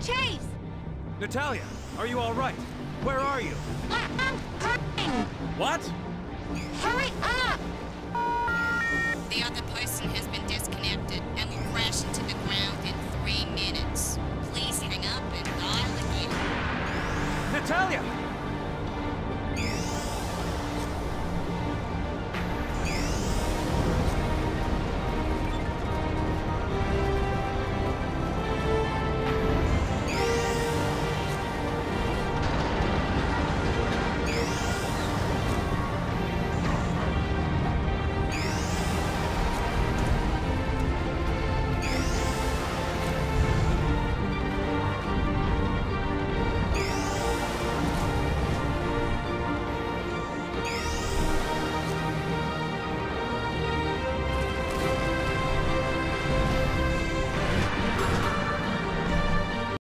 Chase! Natalia, are you all right? Where are you? I'm hurting! What? Hurry up! The other person has been disconnected and will crash into the ground in 3 minutes. Please hang up and dial again. Natalia!